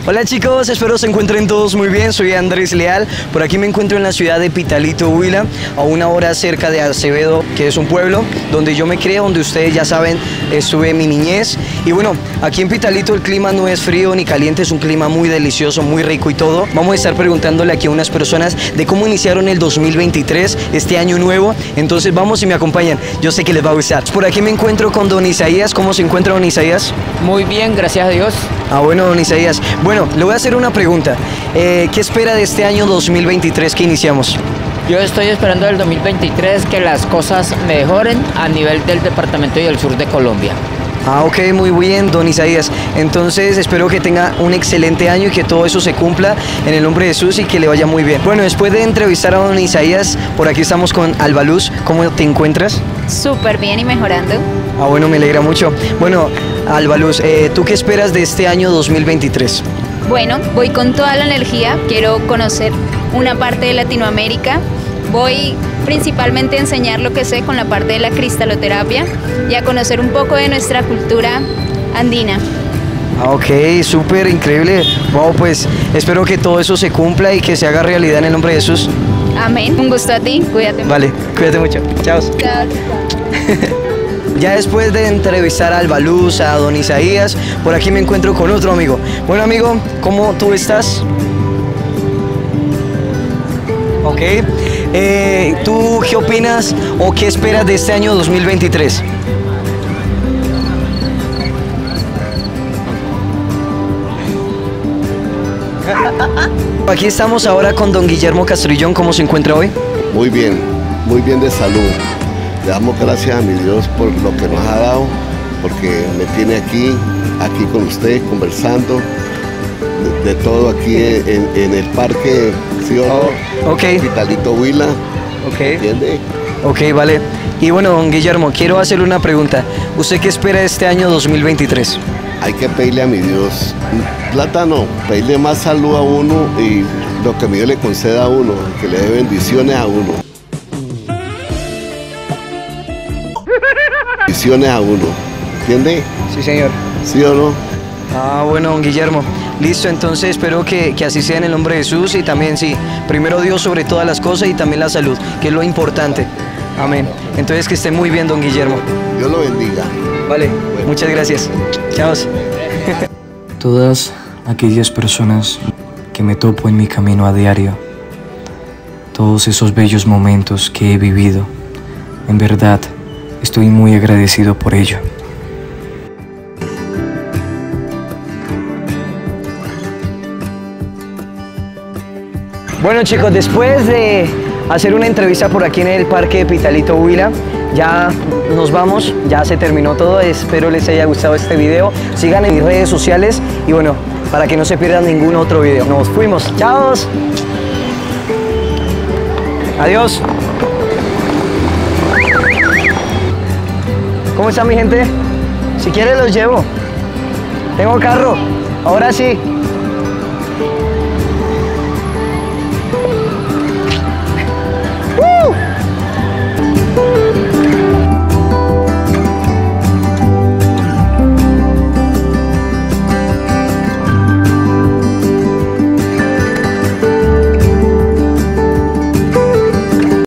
Hola chicos, espero se encuentren todos muy bien, soy Andrés Leal, por aquí me encuentro en la ciudad de Pitalito, Huila, a una hora cerca de Acevedo, que es un pueblo donde yo me crié, donde ustedes ya saben, estuve mi niñez. Y bueno, aquí en Pitalito el clima no es frío ni caliente, es un clima muy delicioso, muy rico y todo. Vamos a estar preguntándole aquí a unas personas de cómo iniciaron el 2023, este año nuevo, entonces vamos y me acompañan, yo sé que les va a gustar. Por aquí me encuentro con don Isaías. ¿Cómo se encuentra don Isaías? Muy bien, gracias a Dios. Ah, bueno, don Isaías. Bueno, le voy a hacer una pregunta. ¿Qué espera de este año 2023 que iniciamos? Yo estoy esperando del 2023 que las cosas mejoren a nivel del departamento y del sur de Colombia. Ah, ok, muy bien, don Isaías. Entonces espero que tenga un excelente año y que todo eso se cumpla en el nombre de Jesús y que le vaya muy bien. Bueno, después de entrevistar a don Isaías, por aquí estamos con Alba Luz. ¿Cómo te encuentras? Súper bien y mejorando. Ah, bueno, me alegra mucho. Bueno, Alba Luz, ¿tú qué esperas de este año 2023? Bueno, voy con toda la energía, quiero conocer una parte de Latinoamérica. Voy principalmente a enseñar lo que sé con la parte de la cristaloterapia y a conocer un poco de nuestra cultura andina. Ah, ok, súper increíble. Wow, pues espero que todo eso se cumpla y que se haga realidad en el nombre de Jesús. Amén. Un gusto a ti, cuídate. Vale, cuídate mucho. Chao. Chao. Ya después de entrevistar a Alba Luz, a don Isaías, por aquí me encuentro con otro amigo. Bueno amigo, ¿cómo tú estás? Ok. ¿Tú qué opinas o qué esperas de este año 2023? Aquí estamos ahora con don Guillermo Castrillón. ¿Cómo se encuentra hoy? Muy bien de salud. Le damos gracias a mi Dios por lo que nos ha dado, porque me tiene aquí con usted, conversando de todo aquí en el parque, ¿sí o no? Ok. Pitalito, Huila. Ok. ¿Entiende? Ok, vale. Y bueno, don Guillermo, quiero hacerle una pregunta. ¿Usted qué espera este año 2023? Hay que pedirle a mi Dios, plata no, pedirle más salud a uno y lo que mi Dios le conceda a uno, que le dé bendiciones a uno. Bendiciones a uno, ¿entiende? Sí, señor. ¿Sí o no? Ah, bueno, don Guillermo. Listo, entonces espero que así sea en el nombre de Jesús y también, sí, primero Dios sobre todas las cosas y también la salud, que es lo importante. Amén. Entonces que esté muy bien, don Guillermo. Dios lo bendiga. Vale, muchas gracias. Chao. Todas aquellas personas que me topo en mi camino a diario, todos esos bellos momentos que he vivido, en verdad estoy muy agradecido por ello. Bueno chicos, después de hacer una entrevista por aquí en el parque de Pitalito, Huila, ya nos vamos, ya se terminó todo. Espero les haya gustado este video. Sigan en mis redes sociales y bueno, para que no se pierdan ningún otro video. Nos fuimos, chao. Adiós. ¿Cómo está mi gente? Si quieren los llevo. Tengo carro, ahora sí.